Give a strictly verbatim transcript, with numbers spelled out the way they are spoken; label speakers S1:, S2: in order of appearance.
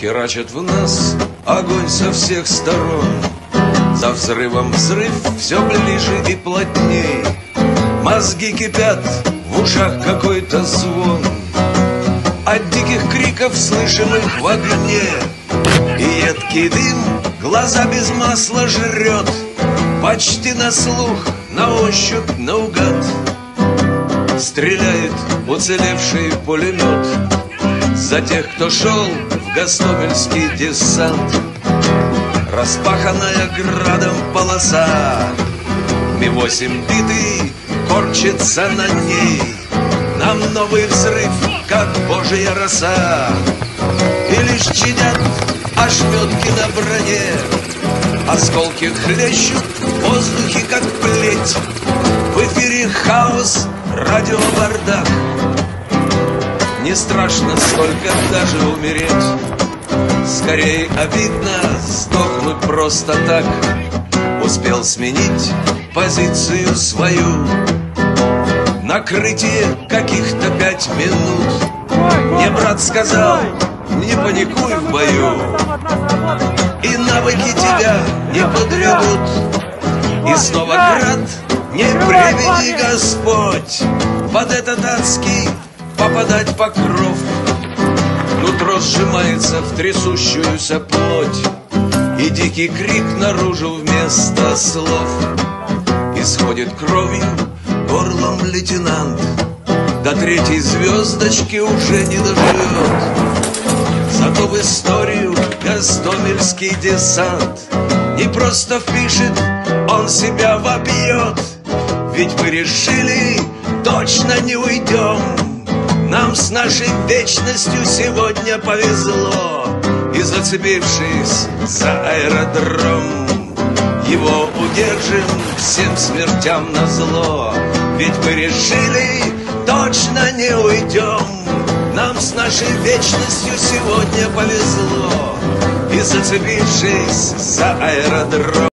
S1: Херачат в нас огонь со всех сторон. За взрывом взрыв все ближе и плотней. Мозги кипят, в ушах какой-то звон. От диких криков, слышимых в огне, и едкий дым глаза без масла жрет. Почти на слух, на ощупь, наугад стреляет уцелевший пулемет. За тех, кто шел в Гостомельский десант. Распаханная градом полоса, Ми восемь битый корчится на ней. Нам новый взрыв, как божья роса, и лишь чадят ошметки на броне. Осколки хлещут в воздухе, как плеть. В эфире хаос, радиобардак. Не страшно столько даже умереть. Скорее обидно сдохнуть просто так. Успел сменить позицию свою. Накрытие каких-то пять минут. Мне брат сказал, не паникуй в бою, и навыки тебя не подребут. И снова град, не приведи Господь под этот адский попадать покров. Нутро сжимается в трясущуюся плоть, и дикий крик наружу вместо слов. Исходит кровью горлом лейтенант, до третьей звездочки уже не доживет. Зато в историю Гостомельский десант не просто впишет, он себя вобьет. Ведь мы решили, точно не уйдем. Нам с нашей вечностью сегодня повезло. И зацепившись за аэродром, его удержим всем смертям назло. Ведь мы решили, точно не уйдем. Нам с нашей вечностью сегодня повезло. И зацепившись за аэродром,